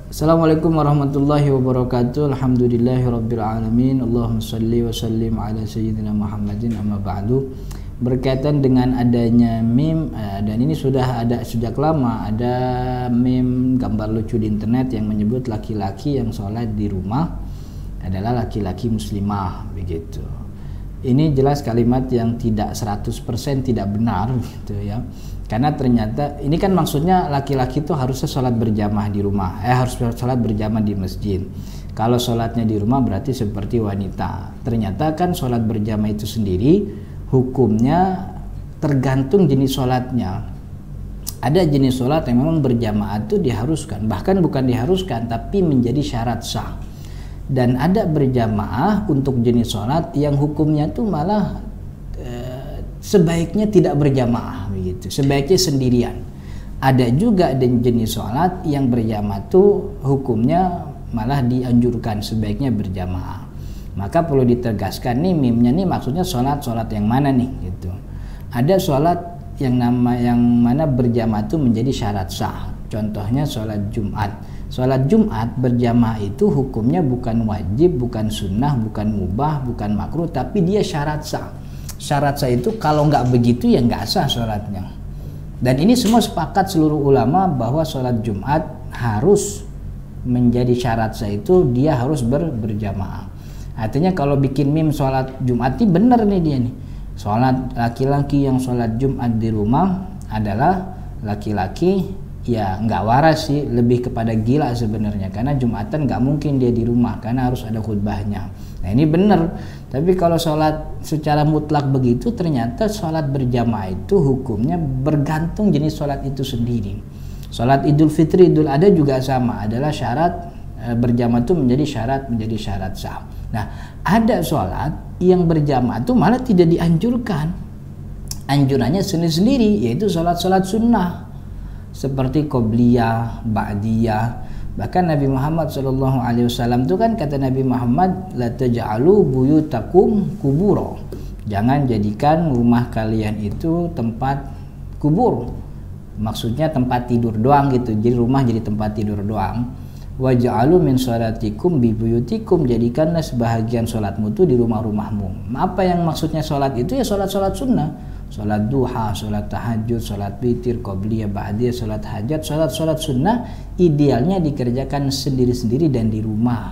Assalamualaikum warahmatullahi wabarakatuh. Alhamdulillahirabbil alamin. Allahumma shalli wa sallim ala sayyidina Muhammadin, amma ba'du. Berkaitan dengan adanya meme, dan ini sudah ada sejak lama, ada meme gambar lucu di internet yang menyebut laki-laki yang sholat di rumah adalah laki-laki muslimah, begitu. Ini jelas kalimat yang tidak 100% tidak benar gitu ya. Karena ternyata ini kan maksudnya laki-laki itu harusnya sholat berjamaah di rumah, harus sholat berjamaah di masjid. Kalau sholatnya di rumah berarti seperti wanita. Ternyata kan sholat berjamaah itu sendiri hukumnya tergantung jenis sholatnya. Ada jenis sholat yang memang berjamaah itu diharuskan, bahkan bukan diharuskan tapi menjadi syarat sah. Dan ada berjamaah untuk jenis sholat yang hukumnya itu malah sebaiknya tidak berjamaah begitu, sebaiknya sendirian. Ada juga jenis sholat yang berjamaah itu hukumnya malah dianjurkan sebaiknya berjamaah. Maka perlu ditegaskan nih mimnya nih maksudnya sholat yang mana nih gitu. Ada sholat yang mana berjamaah itu menjadi syarat sah. Contohnya sholat Jumat. Sholat Jumat berjamaah itu hukumnya bukan wajib, bukan sunnah, bukan mubah, bukan makruh, tapi dia syarat sah. Syarat sah itu kalau nggak begitu ya nggak sah sholatnya. Dan ini semua sepakat seluruh ulama bahwa sholat Jumat harus menjadi syarat sah itu dia harus berjamaah. Artinya kalau bikin meme sholat Jumat ini bener nih dia nih. Sholat laki-laki yang sholat Jumat di rumah adalah laki-laki ya nggak waras sih, lebih kepada gila sebenarnya, karena Jumatan nggak mungkin dia di rumah karena harus ada khutbahnya. Nah ini benar. Tapi kalau sholat secara mutlak begitu, ternyata sholat berjamaah itu hukumnya bergantung jenis sholat itu sendiri. Sholat Idul Fitri, Idul Adha juga sama, adalah syarat berjamaah itu menjadi syarat sah. Nah ada sholat yang berjamaah itu malah tidak dianjurkan, anjurannya sendiri-sendiri, yaitu sholat sunnah seperti qobliyah, ba'diyah. Bahkan Nabi Muhammad SAW itu kan kata Nabi Muhammad, la taj'alu buyutakum kuburo. Jangan jadikan rumah kalian itu tempat kubur. Maksudnya tempat tidur doang gitu. Jadi rumah jadi tempat tidur doang. Waj'alu min sholatikum bi buyutikum, jadikanlah sebahagian sholatmu itu di rumah-rumahmu. Apa yang maksudnya sholat itu ya sholat sunnah. Sholat duha, sholat tahajud, sholat witir, qobliyah, ba'diyah, sholat hajat, sholat sunnah idealnya dikerjakan sendiri-sendiri dan di rumah.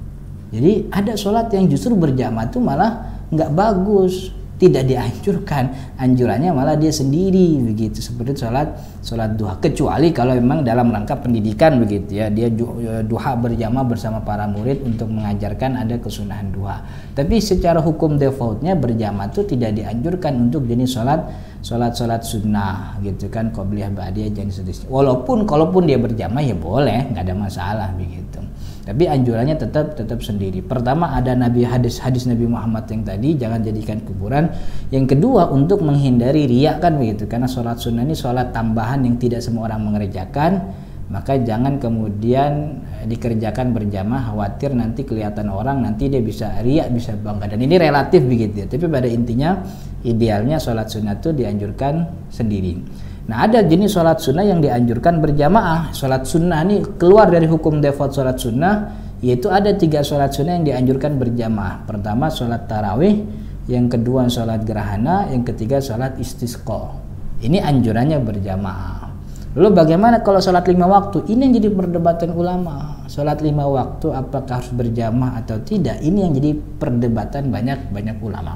Jadi ada sholat yang justru berjamaah itu malah nggak bagus, tidak dianjurkan, anjurannya malah dia sendiri begitu, seperti sholat duha, kecuali kalau memang dalam rangka pendidikan begitu ya, dia duha berjamaah bersama para murid untuk mengajarkan ada kesunahan duha. Tapi secara hukum defaultnya berjamaah itu tidak dianjurkan untuk jenis sholat sunnah gitu kan, qobliyah, ba'diyah, jenis seterusnya. Kalaupun dia berjamaah ya boleh, nggak ada masalah begitu. Tapi anjurannya tetap sendiri. Pertama ada hadis Nabi Muhammad yang tadi, jangan jadikan kuburan. Yang kedua untuk menghindari riya kan begitu, karena sholat sunnah ini sholat tambahan yang tidak semua orang mengerjakan. Maka jangan kemudian dikerjakan berjamaah, khawatir nanti kelihatan orang, nanti dia bisa riya, bisa bangga. Dan ini relatif begitu ya. Tapi pada intinya idealnya sholat sunnah itu dianjurkan sendiri. Nah ada jenis sholat sunnah yang dianjurkan berjamaah. Sholat sunnah ini keluar dari hukum default sholat sunnah, yaitu ada 3 sholat sunnah yang dianjurkan berjamaah. Pertama sholat tarawih, yang kedua sholat gerhana, yang ketiga sholat istisqa. Ini anjurannya berjamaah. Lalu bagaimana kalau sholat 5 waktu? Ini yang jadi perdebatan ulama. Sholat 5 waktu apakah harus berjamaah atau tidak? Ini yang jadi perdebatan banyak ulama.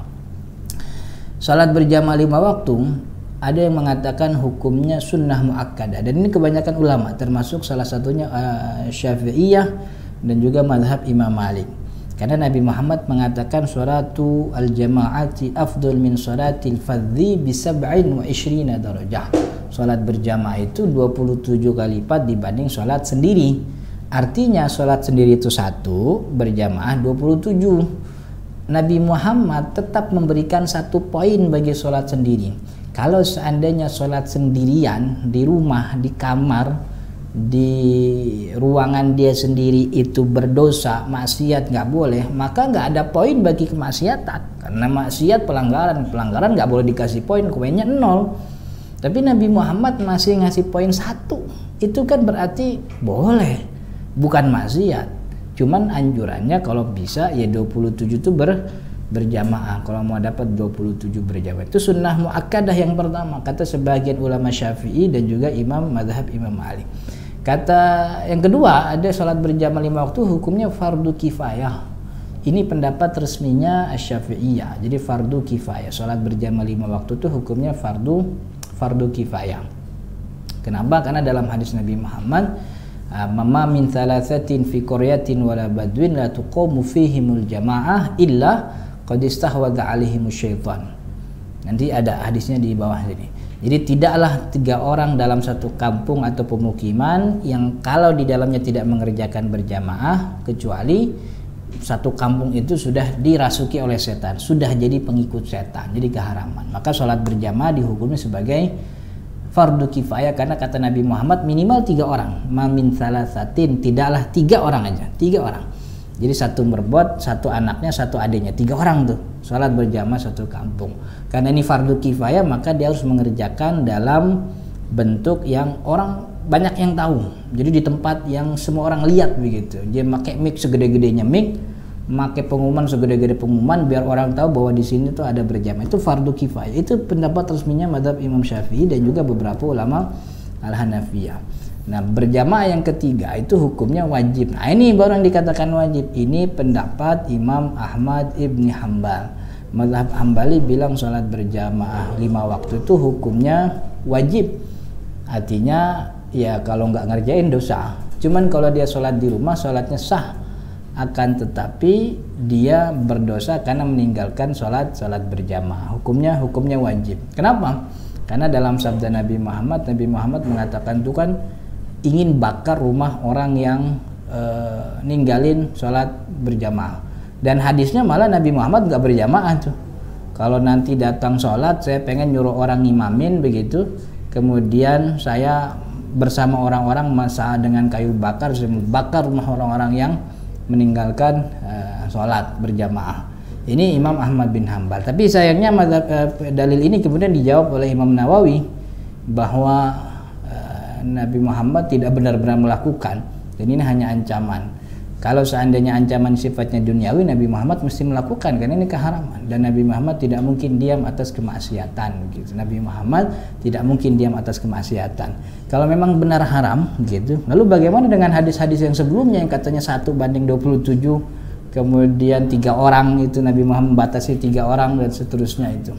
Sholat berjamaah 5 waktu ada yang mengatakan hukumnya sunnah muakkadah, dan ini kebanyakan ulama termasuk salah satunya Syafi'iyah dan juga mazhab Imam Malik. Karena Nabi Muhammad mengatakan sholatu al-jama'ati afdal min sholatil fadhi bi 27 darajah. Sholat berjamaah itu 27 kali lipat dibanding sholat sendiri. Artinya sholat sendiri itu 1, berjamaah 27. Nabi Muhammad tetap memberikan 1 poin bagi sholat sendiri. Kalau seandainya sholat sendirian di rumah, di kamar, di ruangan dia sendiri itu berdosa, maksiat, nggak boleh, maka nggak ada poin bagi kemaksiatan. Karena maksiat pelanggaran nggak boleh dikasih poin, poinnya 0. Tapi Nabi Muhammad masih ngasih poin 1. Itu kan berarti boleh. bukan maksiat, cuman anjurannya kalau bisa ya 27 itu berjamaah. Kalau mau dapat 27 berjamaah itu sunnah muakkadah yang pertama kata sebagian ulama Syafi'i dan juga imam mazhab Imam Malik. Kata yang kedua, ada sholat berjamaah 5 waktu hukumnya fardu kifayah. Ini pendapat resminya Asy-Syafi'iyah. Jadi fardu kifayah, sholat berjamaah 5 waktu itu hukumnya fardu kifayah. Kenapa? Karena dalam hadis Nabi Muhammad, "Mama min thalathatin fi qaryatin wala badwin la tuqamu fihimul jamaah illa qad istahwadha alaihimus syaitan." Nanti ada hadisnya di bawah sini. Jadi tidaklah 3 orang dalam satu kampung atau pemukiman yang kalau di dalamnya tidak mengerjakan berjamaah kecuali satu kampung itu sudah dirasuki oleh setan, sudah jadi pengikut setan, jadi keharaman. Maka sholat berjamaah dihukumi sebagai fardu kifayah karena kata Nabi Muhammad minimal 3 orang. Mamin salasatin, tidaklah 3 orang aja, 3 orang. Jadi satu merbuat, satu anaknya, satu adiknya, 3 orang tuh sholat berjamaah satu kampung. Karena ini fardu kifayah maka dia harus mengerjakan dalam bentuk yang orang banyak yang tahu. Jadi di tempat yang semua orang lihat begitu. Dia pakai mic segede-gedenya mic, pakai pengumuman segede-gede pengumuman biar orang tahu bahwa di sini tuh ada berjamaah. Itu fardu kifayah. Itu pendapat resminya mazhab Imam Syafi'i dan juga beberapa ulama Al-Hanafiyah. Nah, berjamaah yang ketiga itu hukumnya wajib. Nah, ini baru yang dikatakan wajib. Ini pendapat Imam Ahmad Ibn Hanbal. Mazhab Hambali bilang sholat berjamaah 5 waktu itu hukumnya wajib. Artinya ya kalau nggak ngerjain dosa. Cuman kalau dia sholat di rumah sholatnya sah. Akan tetapi dia berdosa karena meninggalkan sholat berjamaah. Hukumnya wajib. Kenapa? Karena dalam sabda Nabi Muhammad mengatakan itu kan ingin bakar rumah orang yang ninggalin sholat berjamaah. Dan hadisnya malah Nabi Muhammad nggak berjamaah tuh. Kalau nanti datang sholat, saya pengen nyuruh orang ngimamin begitu, kemudian saya bersama orang-orang masa dengan kayu bakar, saya bakar rumah orang-orang yang meninggalkan sholat berjamaah. Ini Imam Ahmad bin Hanbal. Tapi sayangnya dalil ini kemudian dijawab oleh Imam Nawawi bahwa Nabi Muhammad tidak benar-benar melakukan, dan ini hanya ancaman. Kalau seandainya ancaman sifatnya duniawi, Nabi Muhammad mesti melakukan karena ini keharaman, dan Nabi Muhammad tidak mungkin diam atas kemaksiatan gitu. Nabi Muhammad tidak mungkin diam atas kemaksiatan. Kalau memang benar haram gitu. Lalu bagaimana dengan hadis-hadis yang sebelumnya yang katanya 1:27, kemudian 3 orang itu Nabi Muhammad membatasi 3 orang dan seterusnya itu.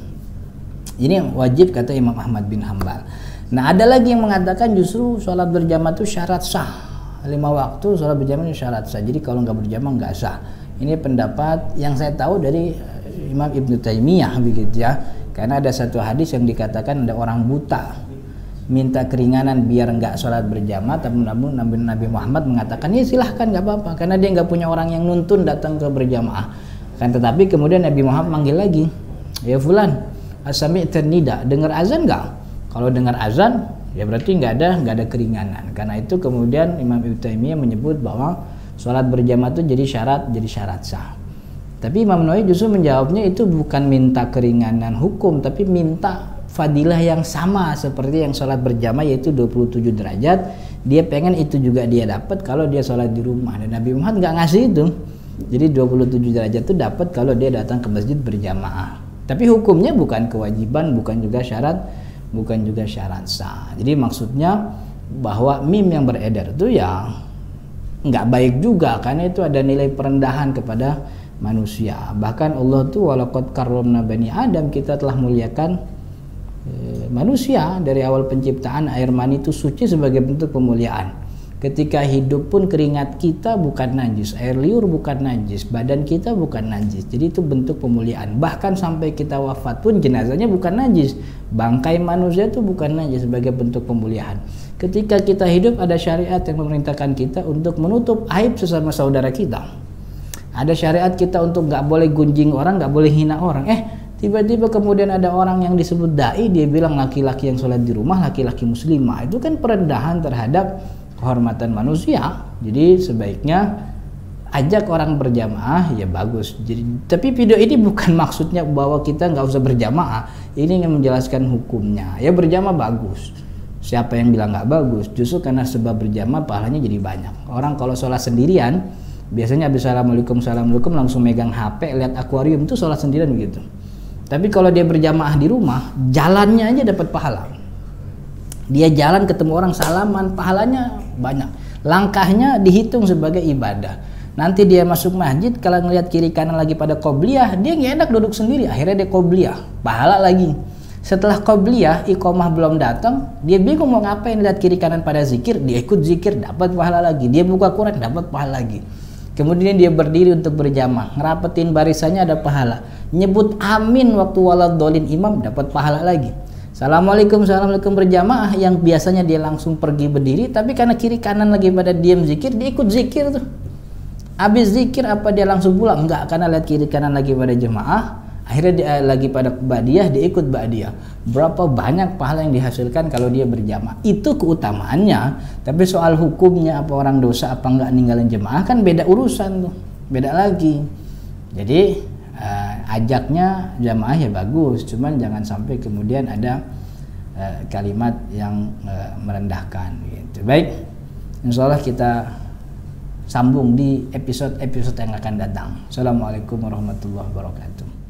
Ini wajib kata Imam Ahmad bin Hanbal. Nah, ada lagi yang mengatakan justru sholat berjamaah itu syarat sah. 5 waktu sholat berjamaah itu syarat sah. Jadi kalau nggak berjamaah nggak sah. Ini pendapat yang saya tahu dari Imam Ibnu Taimiyah begitu ya. Karena ada satu hadis yang dikatakan ada orang buta minta keringanan biar nggak sholat berjamaah, tapi Nabi Muhammad mengatakan ya silahkan nggak apa-apa karena dia nggak punya orang yang nuntun datang ke berjamaah. Kan tetapi kemudian Nabi Muhammad manggil lagi, ya fulan, asami'tan nida, dengar azan nggak? Kalau dengar azan ya berarti nggak ada keringanan. Karena itu kemudian Imam Ibnu Taimiyah menyebut bahwa sholat berjamaah itu jadi syarat sah. Tapi Imam Nawawi justru menjawabnya itu bukan minta keringanan hukum, tapi minta fadilah yang sama seperti yang sholat berjamaah yaitu 27 derajat. Dia pengen itu juga dia dapat kalau dia sholat di rumah, dan Nabi Muhammad nggak ngasih itu. Jadi 27 derajat itu dapat kalau dia datang ke masjid berjamaah. Tapi hukumnya bukan kewajiban, bukan juga syarat sah. Jadi maksudnya bahwa meme yang beredar itu ya nggak baik juga karena itu ada nilai perendahan kepada manusia. Bahkan Allah tuh walaqad karramna bani Adam, kita telah muliakan manusia. Dari awal penciptaan air mani itu suci sebagai bentuk pemuliaan. Ketika hidup pun keringat kita bukan najis, air liur bukan najis, badan kita bukan najis. Jadi itu bentuk pemuliaan. Bahkan sampai kita wafat pun jenazahnya bukan najis, bangkai manusia itu bukan najis sebagai bentuk pemuliaan. Ketika kita hidup ada syariat yang memerintahkan kita untuk menutup aib sesama saudara kita. Ada syariat kita untuk nggak boleh gunjing orang, nggak boleh hina orang. Tiba-tiba kemudian ada orang yang disebut dai, dia bilang laki-laki yang sholat di rumah laki-laki muslimah. Itu kan perendahan terhadap kehormatan manusia. Jadi sebaiknya ajak orang berjamaah ya bagus. Jadi, tapi video ini bukan maksudnya bahwa kita nggak usah berjamaah. Ini ingin menjelaskan hukumnya. Ya berjamaah bagus. Siapa yang bilang nggak bagus? Justru karena sebab berjamaah pahalanya jadi banyak. Orang kalau sholat sendirian, biasanya habis assalamualaikum langsung megang HP, lihat akuarium, itu sholat sendirian begitu. Tapi kalau dia berjamaah di rumah, jalannya aja dapat pahala. Dia jalan ketemu orang salaman, pahalanya banyak. Langkahnya dihitung sebagai ibadah. Nanti dia masuk masjid, kalau ngelihat kiri kanan lagi pada qobliyah, dia nggak enak duduk sendiri, akhirnya dia qobliyah, pahala lagi. Setelah qobliyah, iqomah belum datang, dia bingung mau ngapain, lihat kiri kanan pada zikir, dia ikut zikir, dapat pahala lagi. Dia buka Quran, dapat pahala lagi. Kemudian dia berdiri untuk berjamaah, ngerapetin barisannya, ada pahala. Nyebut amin waktu waladhdallin imam, dapat pahala lagi. Assalamualaikum berjamaah, yang biasanya dia langsung pergi berdiri, tapi karena kiri kanan lagi pada diam zikir, dia ikut zikir tuh. Habis zikir apa dia langsung pulang? Enggak, karena lihat kiri kanan lagi pada jemaah, akhirnya dia lagi pada ba'diyah, dia ikut ba'diyah. Berapa banyak pahala yang dihasilkan kalau dia berjamaah. Itu keutamaannya. Tapi soal hukumnya, apa orang dosa apa enggak ninggalin jemaah, kan beda urusan tuh, beda lagi. Jadi ajaknya jamaah ya bagus, cuman jangan sampai kemudian ada kalimat yang merendahkan gitu. Baik, insyaallah kita sambung di episode yang akan datang. Assalamualaikum warahmatullahi wabarakatuh.